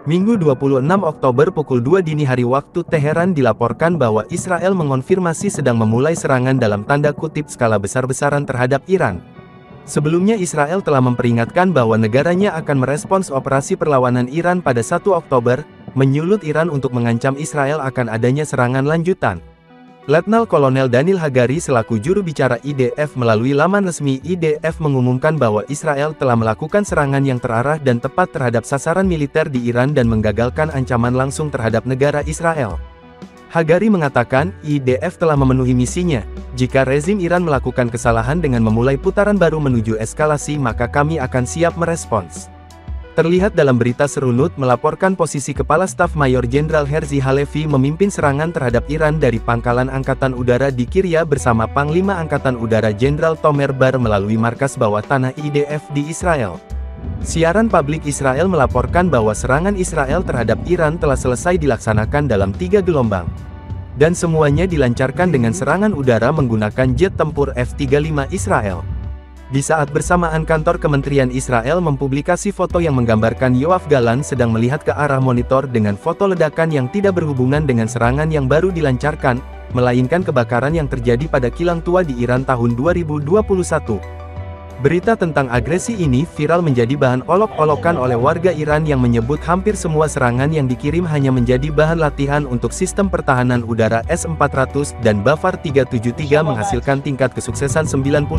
Minggu 26 Oktober pukul 2 dini hari waktu Teheran dilaporkan bahwa Israel mengonfirmasi sedang memulai serangan dalam tanda kutip skala besar-besaran terhadap Iran. Sebelumnya Israel telah memperingatkan bahwa negaranya akan merespons operasi perlawanan Iran pada 1 Oktober, menyulut Iran untuk mengancam Israel akan adanya serangan lanjutan. Letnan Kolonel Daniel Hagari selaku juru bicara IDF melalui laman resmi IDF mengumumkan bahwa Israel telah melakukan serangan yang terarah dan tepat terhadap sasaran militer di Iran dan menggagalkan ancaman langsung terhadap negara Israel. Hagari mengatakan, IDF telah memenuhi misinya. Jika rezim Iran melakukan kesalahan dengan memulai putaran baru menuju eskalasi maka kami akan siap merespons. Terlihat dalam berita serunut melaporkan posisi Kepala Staf Mayor Jenderal Herzi Halevi memimpin serangan terhadap Iran dari Pangkalan Angkatan Udara di Kiryat bersama Panglima Angkatan Udara Jenderal Tomer Bar melalui markas bawah tanah IDF di Israel. Siaran publik Israel melaporkan bahwa serangan Israel terhadap Iran telah selesai dilaksanakan dalam 3 gelombang. Dan semuanya dilancarkan dengan serangan udara menggunakan jet tempur F-35 Israel. Di saat bersamaan kantor Kementerian Israel mempublikasi foto yang menggambarkan Yoav Galan sedang melihat ke arah monitor dengan foto ledakan yang tidak berhubungan dengan serangan yang baru dilancarkan, melainkan kebakaran yang terjadi pada kilang tua di Iran tahun 2021. Berita tentang agresi ini viral menjadi bahan olok-olokan oleh warga Iran yang menyebut hampir semua serangan yang dikirim hanya menjadi bahan latihan untuk sistem pertahanan udara S-400 dan Bafar 373 menghasilkan tingkat kesuksesan 99%.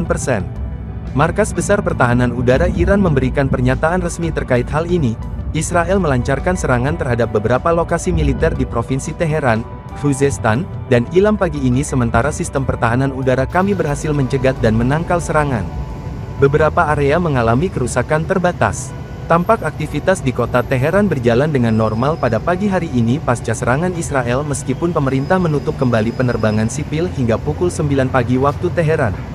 Markas Besar Pertahanan Udara Iran memberikan pernyataan resmi terkait hal ini. Israel melancarkan serangan terhadap beberapa lokasi militer di Provinsi Teheran, Khuzestan, dan Ilam pagi ini sementara sistem pertahanan udara kami berhasil mencegat dan menangkal serangan. Beberapa area mengalami kerusakan terbatas. Tampak aktivitas di kota Teheran berjalan dengan normal pada pagi hari ini pasca serangan Israel meskipun pemerintah menutup kembali penerbangan sipil hingga pukul 9 pagi waktu Teheran.